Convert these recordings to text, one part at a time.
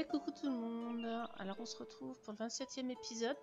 coucou tout le monde. Alors on se retrouve pour le 27e épisode.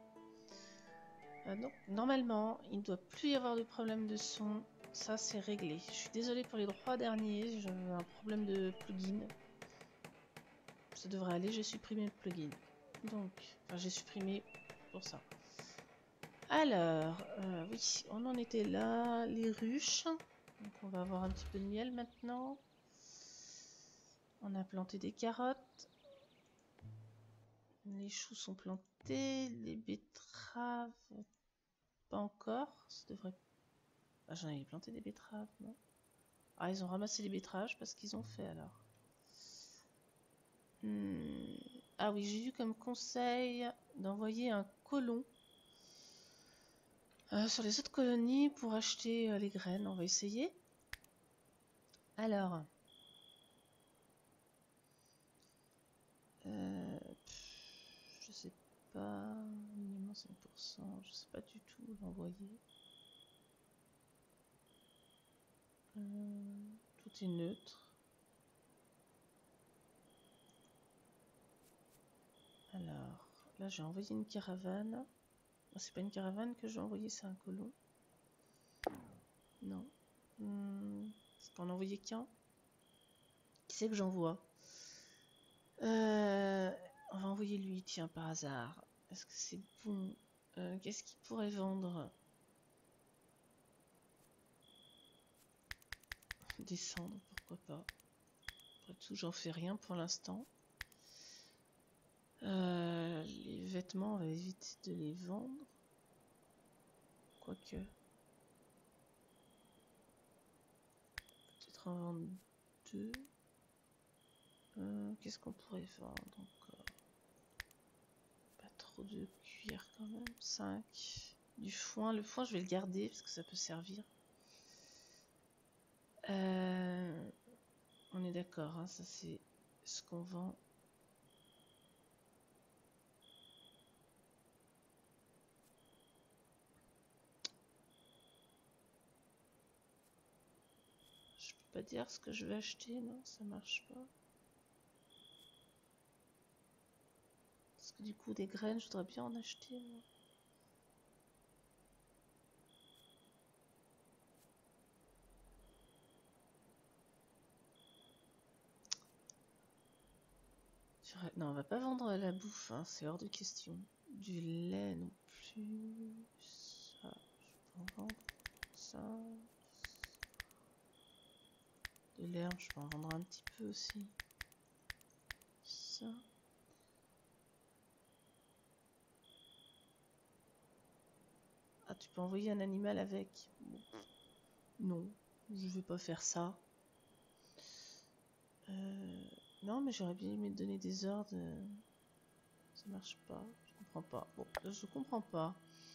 Donc normalement il ne doit plus y avoir de problème de son. Ça c'est réglé. Je suis désolée pour les 3 derniers, j'ai un problème de plugin. Ça devrait aller, j'ai supprimé le plugin. Donc, enfin j'ai supprimé pour ça. Alors, oui, on en était là, les ruches. Donc on va avoir un petit peu de miel maintenant. On a planté des carottes. Les choux sont plantés, les betteraves, pas encore. Ça devrait. Ah, j'en avais planté des betteraves, non? Ah, ils ont ramassé les betteraves parce qu'ils ont fait alors. Ah oui, j'ai eu comme conseil d'envoyer un colon sur les autres colonies pour acheter les graines. On va essayer. Alors. Je sais pas. Minimum 5%. Je sais pas du tout l'envoyer. Tout est neutre. Alors, là j'ai envoyé une caravane. Oh, c'est pas une caravane que j'ai envoyé, c'est un colon. Non. C'est pas en envoyer qu'un. Qui c'est que j'envoie? On va envoyer lui, tiens, par hasard. Est-ce que c'est bon? Qu'est-ce qu'il pourrait vendre? Descendre, pourquoi pas. Après tout, j'en fais rien pour l'instant. Les vêtements, on va éviter de les vendre. Quoique. Peut-être en vendre 2. Qu'est-ce qu'on pourrait vendre encore? Pas trop de cuir quand même. 5. Du foin. Le foin, je vais le garder parce que ça peut servir. On est d'accord, hein, ça c'est ce qu'on vend. Je peux pas dire ce que je vais acheter, non, ça marche pas. Parce que du coup, des graines, je voudrais bien en acheter, moi. Non, on va pas vendre la bouffe, hein, c'est hors de question. Du lait non plus. Ça, je peux en vendre. Ça. De l'herbe, je peux en vendre un petit peu aussi. Ça. Ah, tu peux envoyer un animal avec. Bon. Non, je vais pas faire ça. Non, mais j'aurais bien aimé te donner des ordres. Ça marche pas. Je comprends pas. Bon, je comprends pas.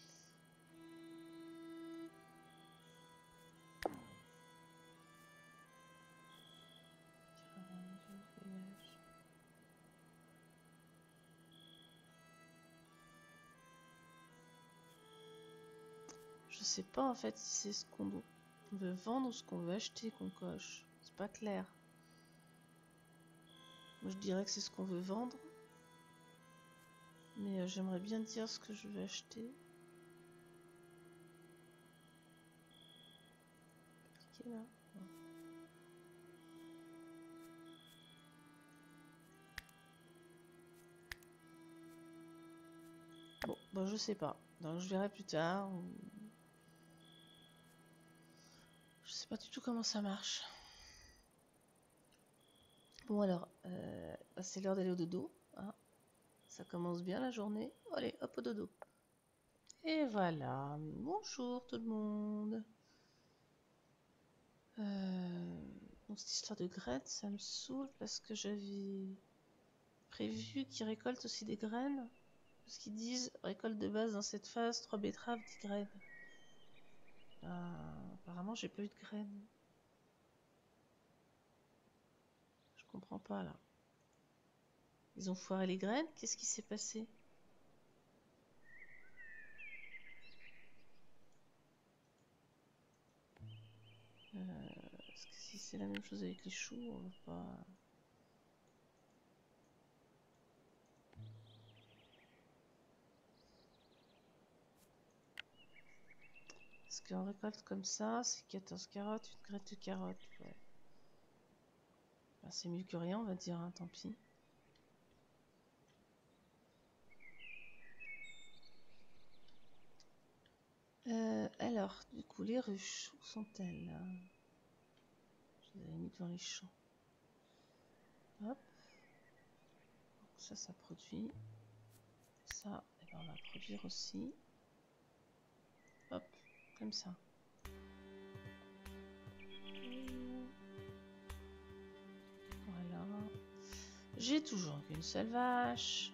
Je sais pas en fait si c'est ce qu'on veut vendre ou ce qu'on veut acheter qu'on coche. C'est pas clair. Moi je dirais que c'est ce qu'on veut vendre. Mais j'aimerais bien dire ce que je veux acheter. Cliquer là. Non. Bon, bah je sais pas. Donc, je verrai plus tard. Je sais pas du tout comment ça marche. Bon alors, c'est l'heure d'aller au dodo. Hein. Ça commence bien la journée. Allez, hop au dodo. Et voilà. Bonjour tout le monde. Donc cette histoire de graines, ça me saoule parce que j'avais prévu qu'ils récoltent aussi des graines. Parce qu'ils disent récolte de base dans cette phase, 3 betteraves, 10 graines. Apparemment, j'ai pas eu de graines. Je comprends pas là. Ils ont foiré les graines? Qu'est-ce qui s'est passé? Parce que si c'est la même chose avec les choux, on va pas. qu'on récolte comme ça, c'est 14 carottes, une graine de carottes. Ouais. Ben, c'est mieux que rien, on va dire, hein, tant pis. Alors, du coup, les ruches, où sont-elles? Je les avais mis dans les champs. Hop. Donc ça produit. Ça, et ben on va produire aussi. Hop, comme ça. Voilà. J'ai toujours qu'une seule vache.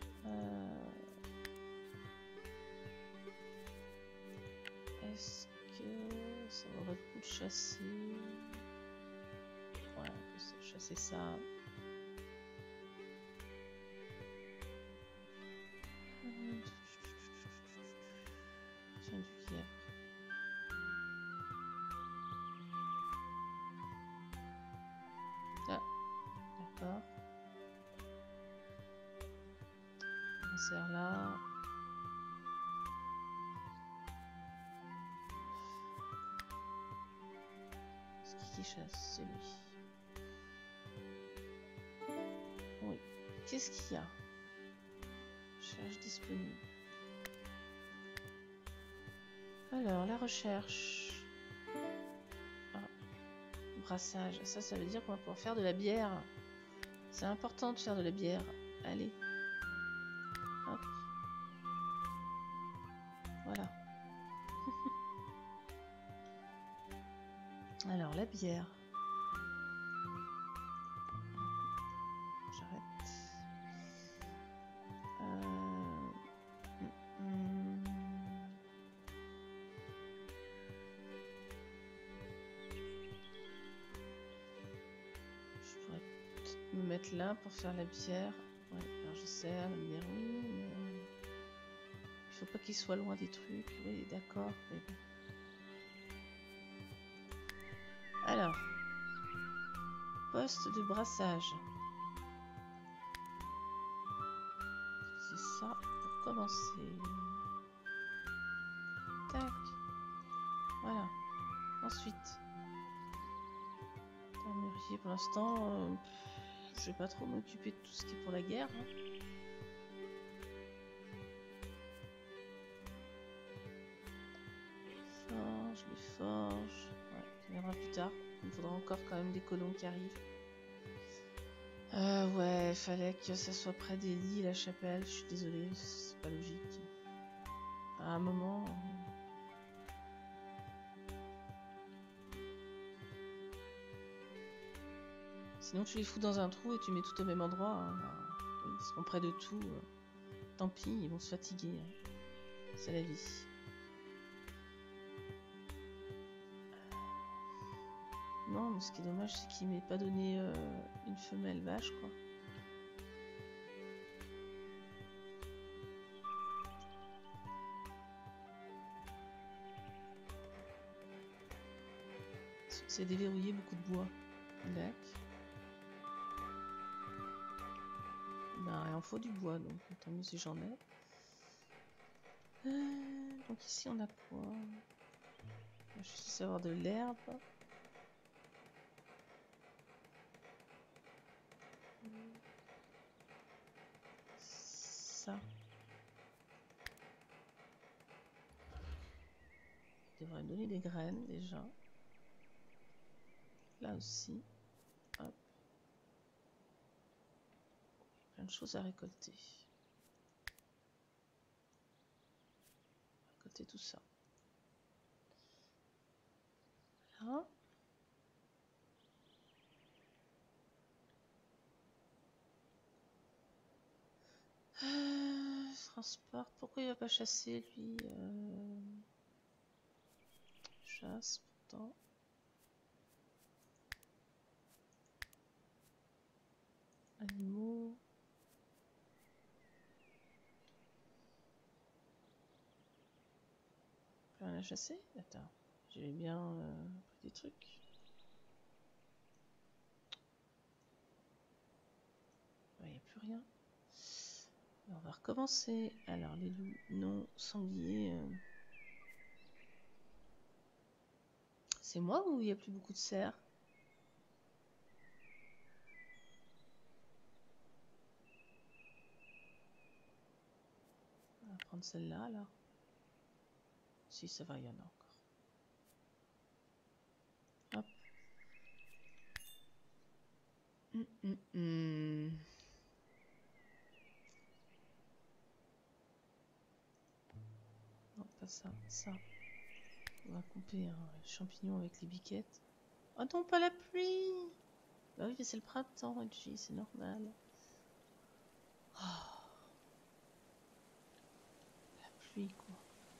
Est-ce que ça vaudrait le coup de chasser? Ouais, on peut chasser ça. Tiens, du lièvre. Ah, d'accord. On sert là. Qui chasse? C'est lui. Oui. Qu'est-ce qu'il y a? Recherche disponible. Alors, la recherche. Ah. Brassage. Ça veut dire qu'on va pouvoir faire de la bière. C'est important de faire de la bière. Allez. Hop. Voilà. Alors, la bière. J'arrête. Je pourrais peut-être me mettre là pour faire la bière. Ouais, alors je sais, la bière, oui, mais il faut pas qu'il soit loin des trucs. Oui, d'accord. Mais bon. Alors, poste de brassage. C'est ça pour commencer. Tac. Voilà. Ensuite, armurier pour l'instant, je vais pas trop m'occuper de tout ce qui est pour la guerre. Hein. Forge, les forges. Ouais, ça viendra plus tard. Il me faudra encore quand même des colons qui arrivent. Ouais, fallait que ça soit près des lits, la chapelle. Je suis désolée, c'est pas logique. À un moment. Sinon, tu les fous dans un trou et tu mets tout au même endroit. Hein. Alors, ils seront près de tout. Tant pis, ils vont se fatiguer. Hein. C'est la vie. Non, mais ce qui est dommage, c'est qu'il m'ait pas donné une femelle vache, quoi. C'est déverrouillé beaucoup de bois. D'accord. Ben, il en faut du bois, donc tant mieux si j'en ai. Donc ici, on a quoi? Je suis censée avoir de l'herbe. Ça. Il devrait me donner des graines, déjà. Là aussi. Hop. Plein de choses à récolter. Récolter tout ça. Voilà. Transport. Pourquoi il va pas chasser, lui? Chasse, pourtant. Animaux. Plus rien à chasser? Attends. J'ai bien pris des trucs. Il n'y a plus rien. Alors, on va recommencer. Alors, les loups non sangliers. C'est moi ou il n'y a plus beaucoup de serres? On va prendre celle-là, là. Si, ça va, il y en a encore. Hop. Non, pas ça, ça. On va couper un champignon avec les biquettes. Oh non, pas la pluie! Bah oui, mais c'est le printemps, Reggie, c'est normal. Oh. La pluie, quoi.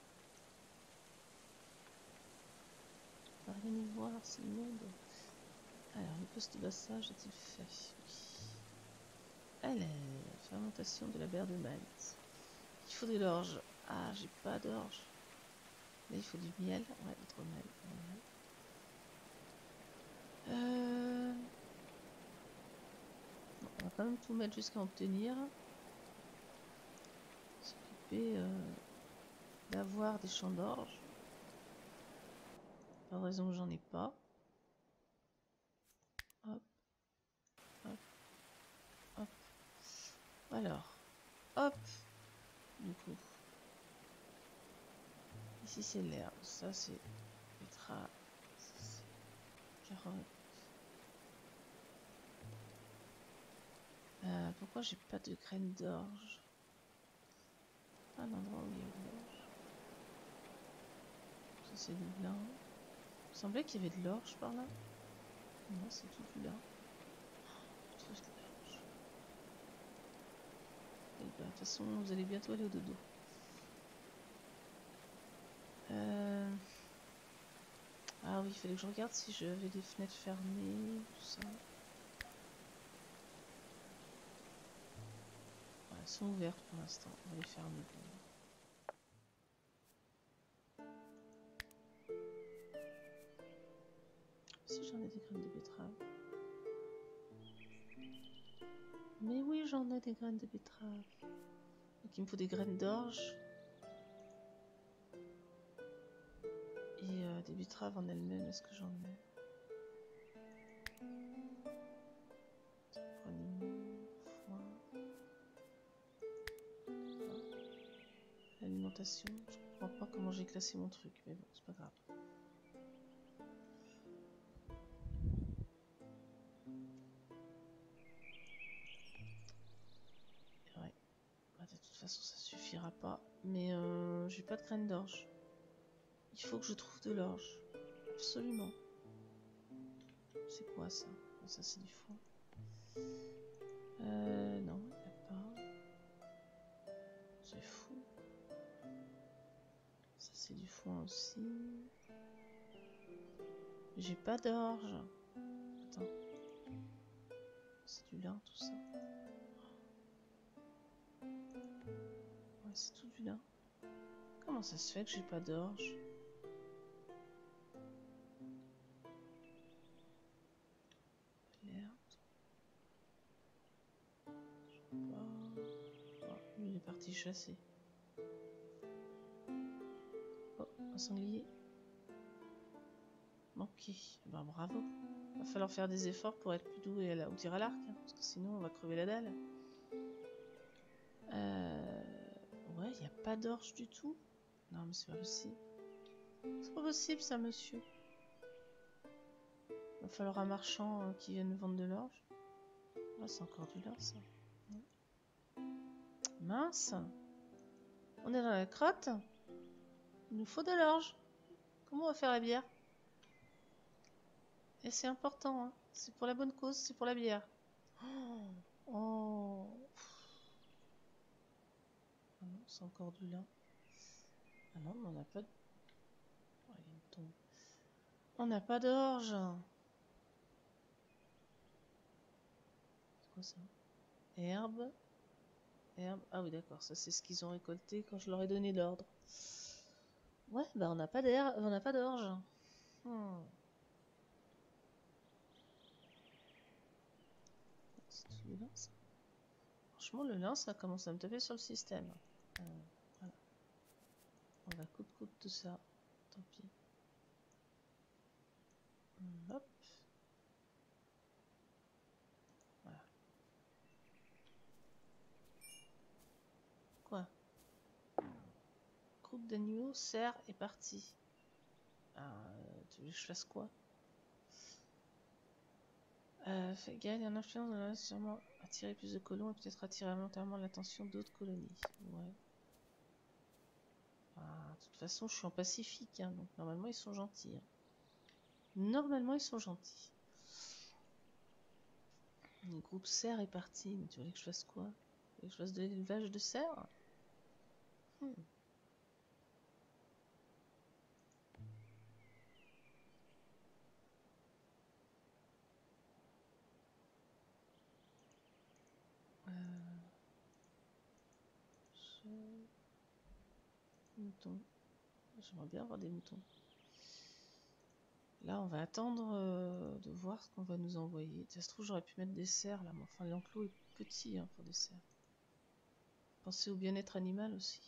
On va rien y voir, c'est le monde. Alors, le poste de bassage est-il fait? Oui. Alors, fermentation de la bière de Malte. Il faut de l'orge. Ah, j'ai pas d'orge. Là, il faut du miel. Ouais, hydromel. Bon, on va quand même tout mettre jusqu'à obtenir. S'occuper d'avoir des champs d'orge. Pas de raison que j'en ai pas. Hop. Hop. Hop. Alors. Hop. Du coup. Ici, c'est l'herbe. Ça, c'est betterave. Ça, c'est carotte. Pourquoi j'ai pas de graines d'orge? Un endroit où il y a de l'orge. Ça, c'est du lin. Il me semblait qu'il y avait de l'orge par là. Non, c'est tout du lin. Je trouve de l'orge. Et bah, de toute façon, vous allez bientôt aller au dodo. Ah oui, il fallait que je regarde si j'avais des fenêtres fermées, tout ça. Ouais, elles sont ouvertes pour l'instant. On va les fermer. Si j'en ai des graines de betterave. Mais oui, j'en ai des graines de betterave. Donc il me faut des graines d'orge. Et des betteraves en elles-mêmes, est-ce que j'en ai? L'alimentation, je comprends pas comment j'ai classé mon truc, mais bon, c'est pas grave. Ouais, bah, de toute façon ça suffira pas. Mais j'ai pas de graines d'orge. Il faut que je trouve de l'orge. Absolument. C'est quoi ça? Ça c'est du foin. Non, il n'y a pas. C'est fou. Ça c'est du foin aussi. J'ai pas d'orge. Attends. C'est du lin tout ça. Ouais, c'est tout du lin. Comment ça se fait que j'ai pas d'orge? L'herbe. Je sais pas. Oh, lui il est parti chasser. Oh, un sanglier. Manqué. Ben bravo. Va falloir faire des efforts pour être plus doux et au tir à l'arc, hein, parce que sinon on va crever la dalle. Ouais, il n'y a pas d'orge du tout. Non, mais c'est pas possible. C'est pas possible ça, monsieur. Va falloir un marchand qui vienne vendre de l'orge. Ah, c'est encore du lin, ça. Ouais. Mince. On est dans la crotte. Il nous faut de l'orge. Comment on va faire la bière? Et c'est important, hein. C'est pour la bonne cause, c'est pour la bière. Oh. Ah non, c'est encore du lin. Ah non, mais on n'a pas de... Oh, il me tombe. On n'a pas d'orge. C'est quoi ça? Herbe. Herbe. Ah oui, d'accord. Ça, c'est ce qu'ils ont récolté quand je leur ai donné l'ordre. Ouais, bah on n'a pas d'herbe, on n'a pas d'orge. C'est tout du lin, ça. Franchement, le lin, ça commence à me taper sur le système. Voilà. On va coûte tout ça. Tant pis. Quoi? Groupe d'animaux, cerf est parti. Tu veux que je fasse quoi? Gagne un influence va sûrement attirer plus de colons et peut-être attirer volontairement l'attention d'autres colonies. Ouais. De toute façon, je suis en Pacifique, hein, donc normalement ils sont gentils. Hein. Normalement ils sont gentils. Le groupe cerf est parti, mais tu voulais que je fasse quoi? Tu voulais que je fasse de l'élevage de cerfs? Moutons. J'aimerais bien avoir des moutons. Là, on va attendre de voir ce qu'on va nous envoyer. Ça se trouve, j'aurais pu mettre des cerfs là, mais enfin, l'enclos est petit hein, pour des cerfs. Pensez au bien-être animal aussi.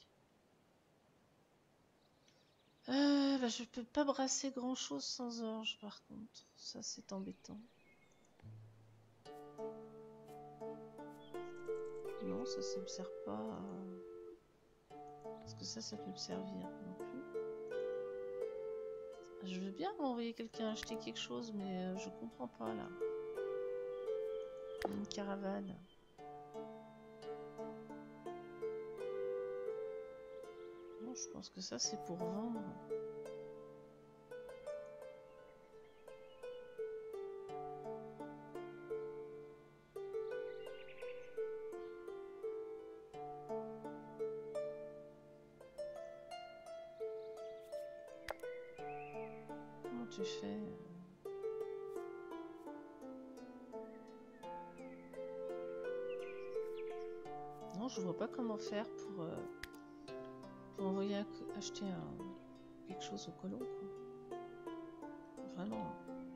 Je peux pas brasser grand chose sans orge par contre. Ça, c'est embêtant. Non, ça me sert pas. Est-ce que ça peut me servir non plus? Je veux bien m'envoyer quelqu'un acheter quelque chose, mais je comprends pas là. Une caravane. Non, je pense que ça c'est pour vendre. Comment tu fais? Non, je vois pas comment faire pour envoyer acheter quelque chose au colon, quoi. Vraiment.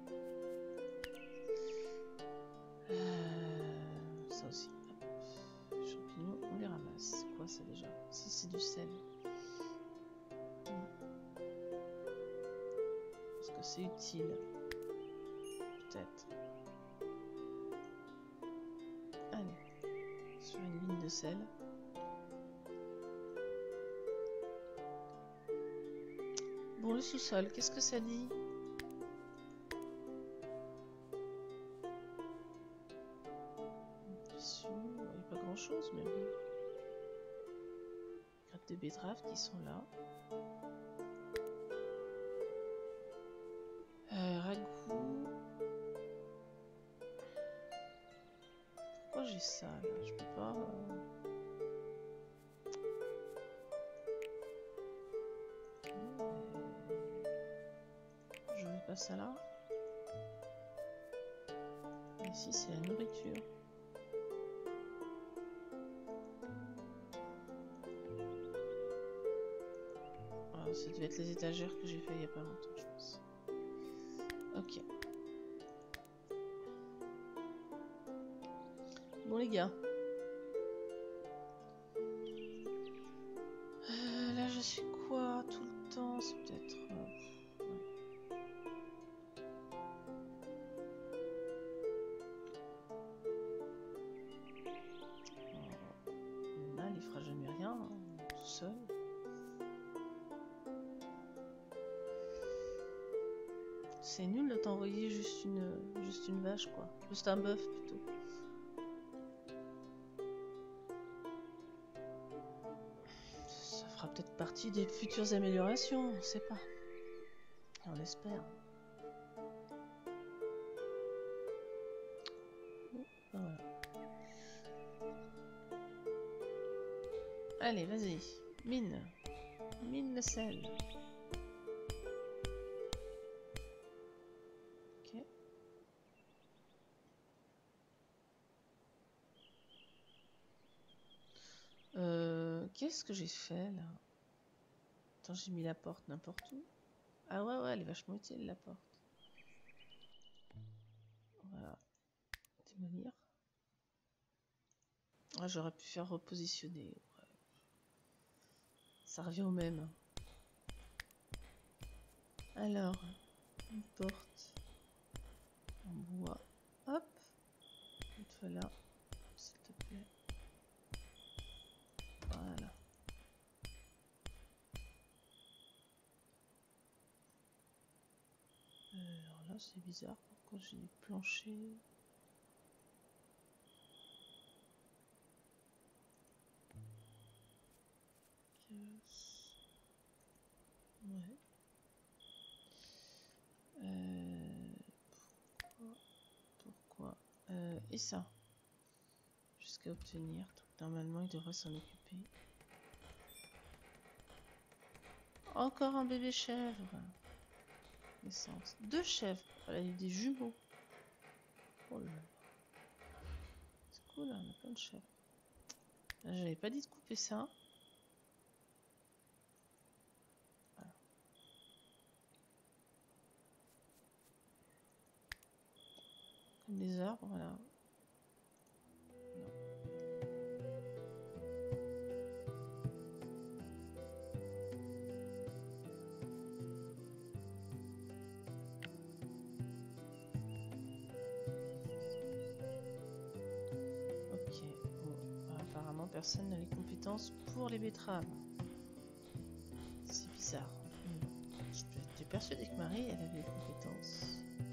Ça aussi. Les champignons, on les ramasse. C'est quoi ça déjà? Ça, c'est du sel. Est-ce que c'est utile? Peut-être. Allez. Sur une ligne de sel. Bon, le sous-sol, qu'est-ce que ça dit? Tissu, il n'y a pas grand-chose, mais bon. Grappes de betterave qui sont là. Ragoût. Pourquoi j'ai ça là? Je peux pas. Je veux pas ça là. Ici c'est la nourriture. Ça devait être les étagères que j'ai fait il y a pas longtemps, je pense. Ok. Bon les gars. Là je suis quoi tout le temps? C'est peut-être... Mal, il fera jamais rien, hein, tout seul. C'est nul de t'envoyer juste une vache, quoi. Juste un bœuf, plutôt. Ça fera peut-être partie des futures améliorations, on sait pas. On espère. Voilà. Allez, vas-y. Mine. Mine le sel. Ok. Qu'est-ce que j'ai fait, là? Attends, j'ai mis la porte n'importe où. Ah ouais, elle est vachement utile, la porte. Voilà. Démolir. Ah, j'aurais pu faire repositionner. Ouais. Ça revient au même. Alors, une porte en bois. Hop. Une fois là, s'il te plaît. Voilà. Là, c'est bizarre. Pourquoi j'ai des planchers? Ouais. Pourquoi et ça jusqu'à obtenir. Donc, normalement, il devrait s'en occuper. Encore un bébé chèvre. Naissance. 2 chèvres. Voilà, il y a des jumeaux. Oh là là. C'est cool, hein, on a plein de chèvres. J'avais pas dit de couper ça. Voilà. Comme les arbres, voilà. Non. Ok, bon, apparemment personne n'a les compétences pour les betteraves. C'est bizarre. J'étais persuadée que Marie, elle avait les compétences.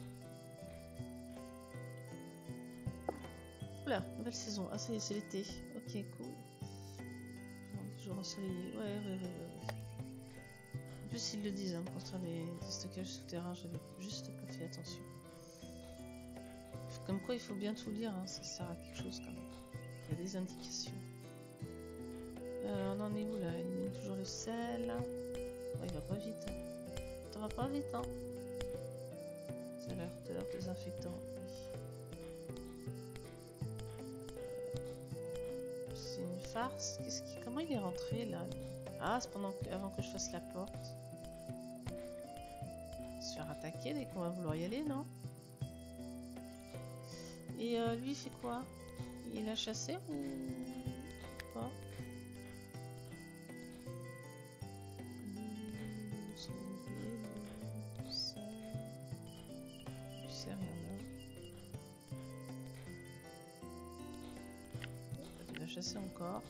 Oula, nouvelle saison. Ah, ça y est, c'est l'été. Ok, cool. Toujours ensoleillé. Ouais. En plus, ils le disent, hein, pour faire des stockages souterrains, j'avais juste pas fait attention. Comme quoi, il faut bien tout lire, hein, ça sert à quelque chose quand même. Il y a des indications. On en est où là? Il met toujours le sel. Ouais, il va pas vite. Hein. Ça va pas vite, hein. Ça a l'air de l'air désinfectant. C'est une farce. Comment il est rentré là? Ah, c'est avant que je fasse la porte. Se faire attaquer dès qu'on va vouloir y aller, non? Et lui, il fait quoi? Il a chassé ou pas? Je sais rien là. Il va chasser encore.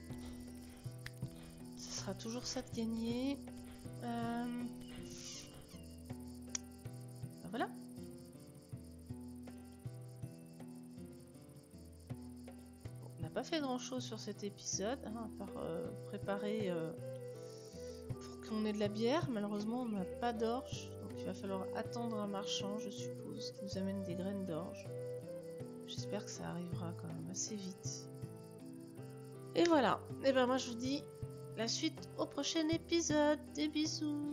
Ce sera toujours ça de gagner. Ben voilà. Bon, on n'a pas fait grand chose sur cet épisode, hein, à part préparer pour qu'on ait de la bière. Malheureusement, on n'a pas d'orge, donc il va falloir attendre un marchand, je suppose, qui nous amène des graines d'orge. J'espère que ça arrivera quand même assez vite. Et voilà. Et ben moi je vous dis la suite au prochain épisode. Des bisous.